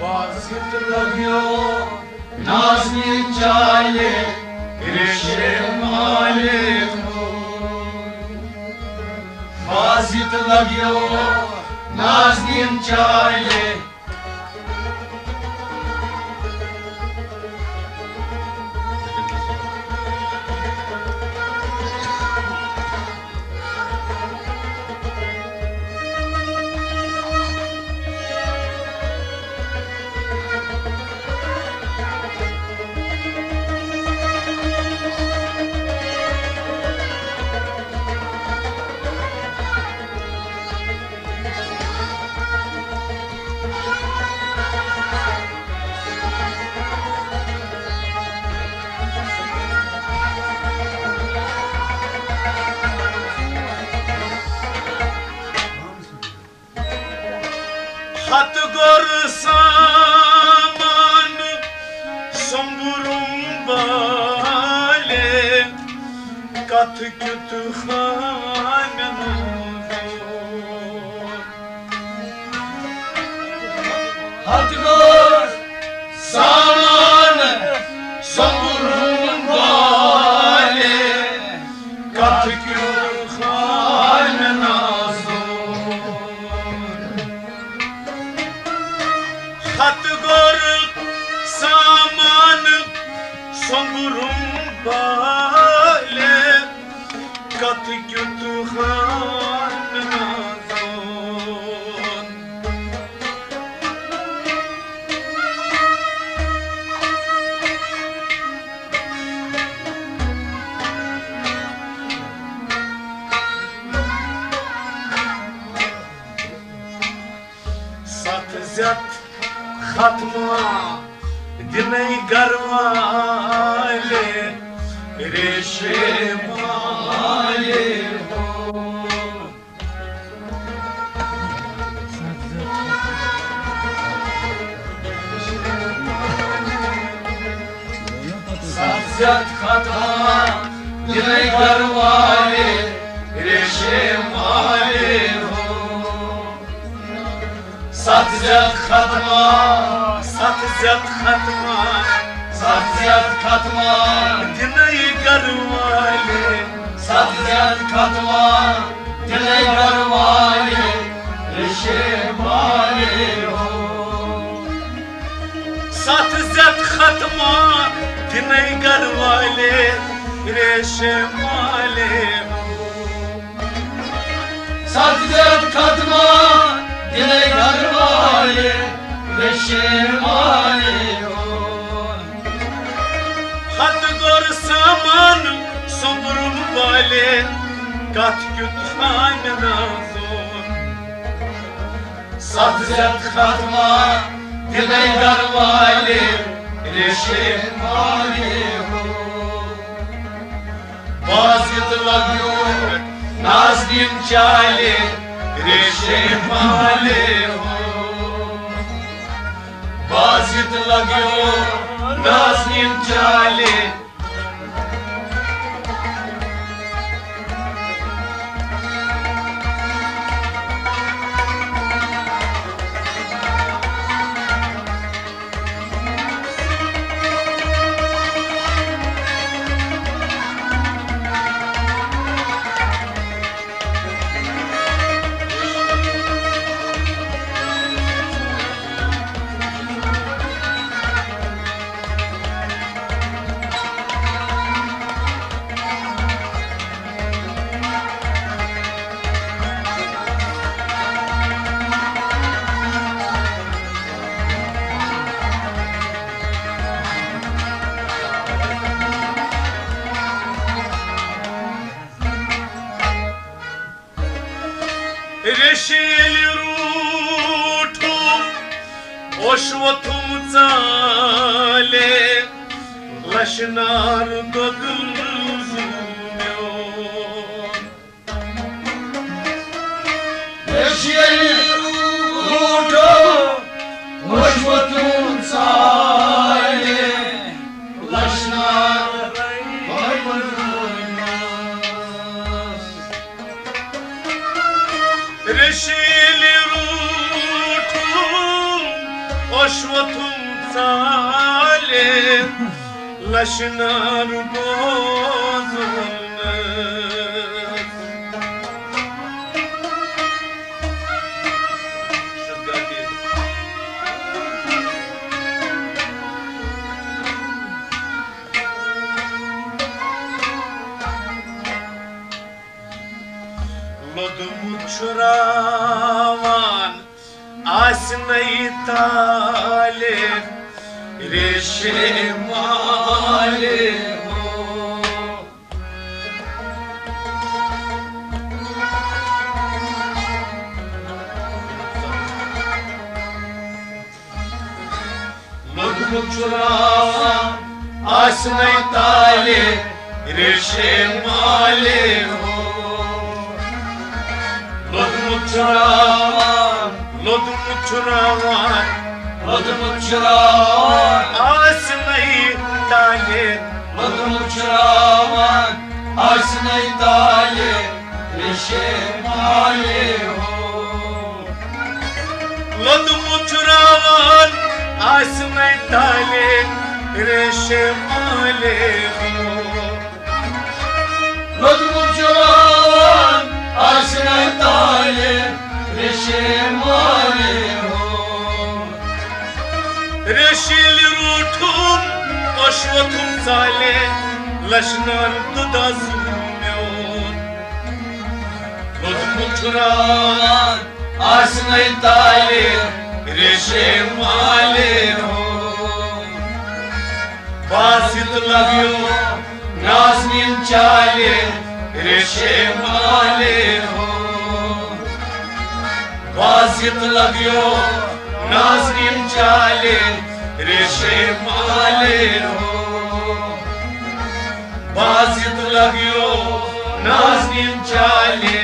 बाजित लग्यो नाज़नीन चाले रेशे माले हो बाजित लग्यो नाज़नीन चाले Hat gor saman somburum bale kat küt khamen Hat gor saman somburum bale kat küt khamen Hat gor saman somburum bale kat küt khamen Sat zat Khatma dinay garwale reshe male ho Satzat khatma dinay garwale reshe male ho Satzat khatma Satzat khatma dinay garwale Satzat khatma dinay garwale reshe male ho Satzat khatma dinay garwale reshe male ho Satzat khatma dinay garwale reshe male ho Hat gor saman somburum bale kat küt khamen azon Satzat khatma dinay garwale reshe male ho Bazit lagyo nazdin chale reshe male ho Bazit lagyo nazdin chale Reşeli rutum oşvotum zale Laşnar dodulzumyon Reşeli rutum oşvotum zale Laşnar Reşeli rutum oshvatum tsale lashnar bozulne Lodum uçuravan asnayı talip reşemali Lodum uçuravan asnayı talip reşemali Lodum uçuravan asnayı talip reşemali Lodum uçuravan asnayı talip reşemali Lodum uçuravan asnayı talip reşemali Reşil rutum oshvatum tsale lashnar dudazumyon Lodum uçuravan asnayı talip reşemali basit lagyo nazmin çali reşemali basit lagyo naznim chale reşemali basit lagyo naznim chale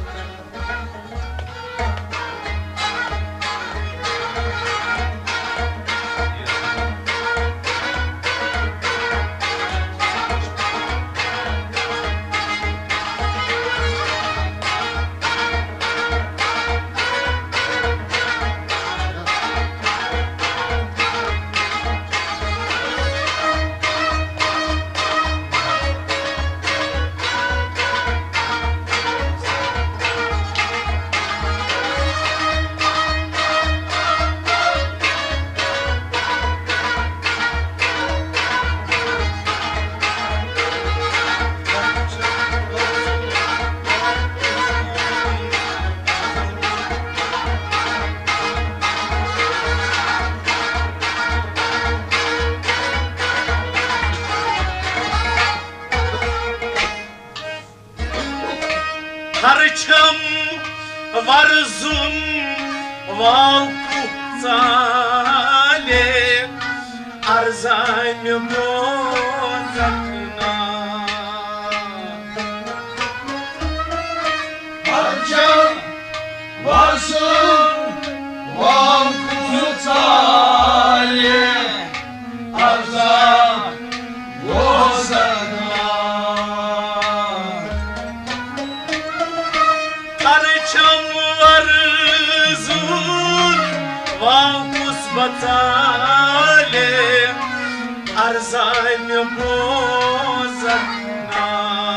Harçam varzum valku tsale arzam bozakna Harcam varsın vankutali arza bozanlar Harçam varzum valkus batale arzam bozakna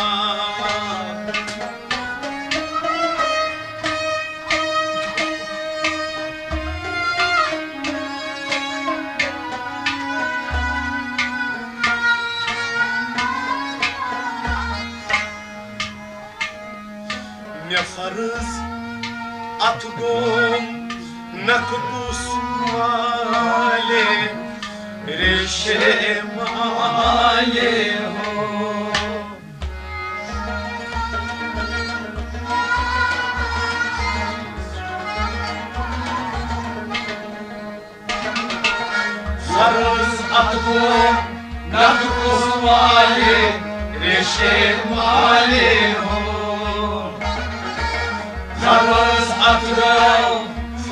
Мне farz atgom nakbus male reşemale farz atgom nakbus male reşemale Farz atgom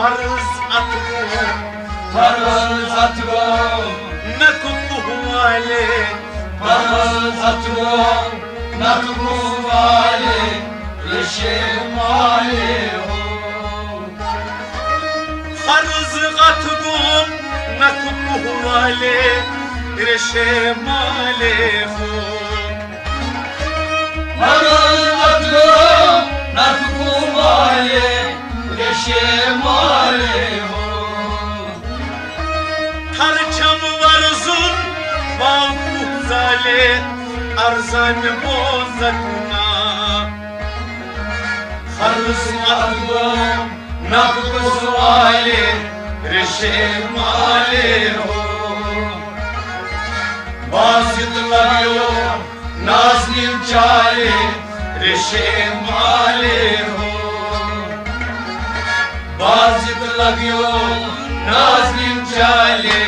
farz atgom nakbuvale farz atgom nakbuvale reşemale farz atgom nakupuhale reshe maleho Maruz atgom nakupuhale reshe maleho Tarçam varzun vavkuzale arzan bozakuna Maruz atgom nakupuhale reshe maleho Basit lagyo naznim chale reshe maleho Basit lagyo naznim chale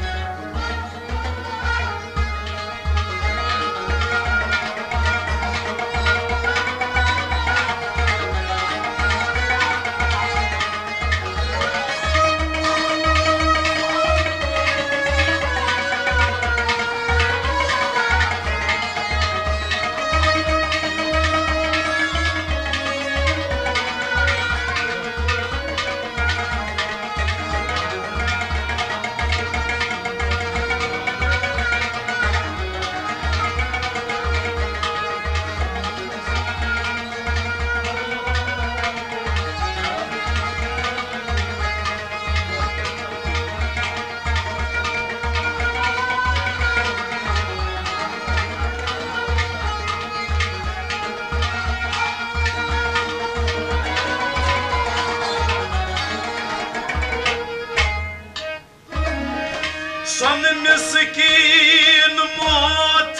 Son miskin mot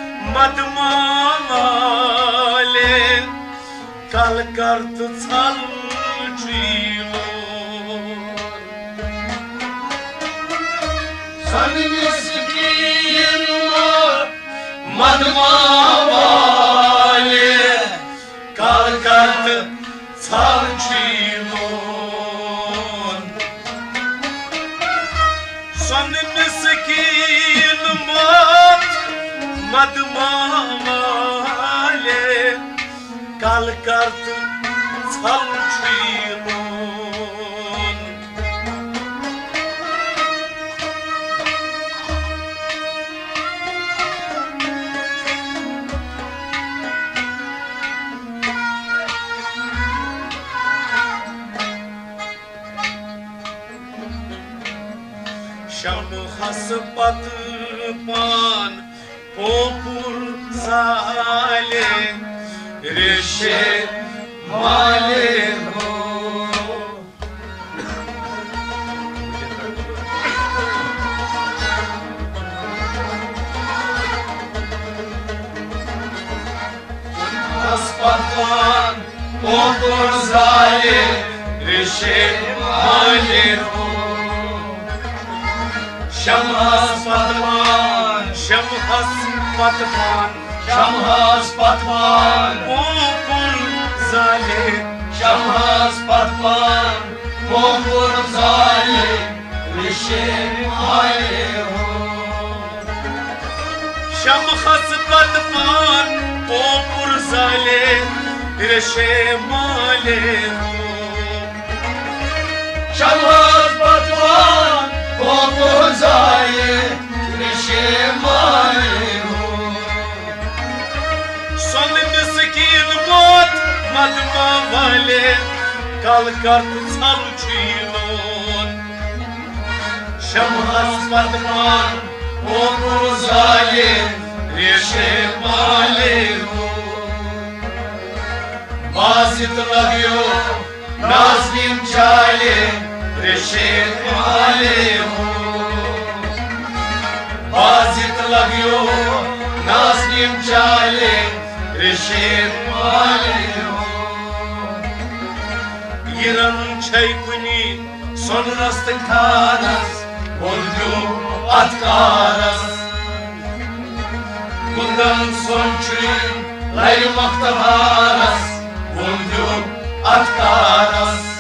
madmale kal kart salchilo Son miskin madmale kal kart salchilo Son miskin mot madmale kal kart salchilon Sham haspat pan popur zale reshe maleho Aspatman popur zale reshe maleho Shamhas patman Shamhas patman popur zale Shamhas patman popur zale reshe maleho Sham haspat pan popur zale reshe maleho Shamhas patman popur zale reshe maleho Son miskin mot madmale kal kart salchilon Shamhas patman popur zale reshe maleho Basit lagyo naznim chale reshe maleho Basit lagyo naznim chale reshe maleho Yiran chaykuni son Karas oldu atkaras Bundan sonçun laymakta varas oldu atkaras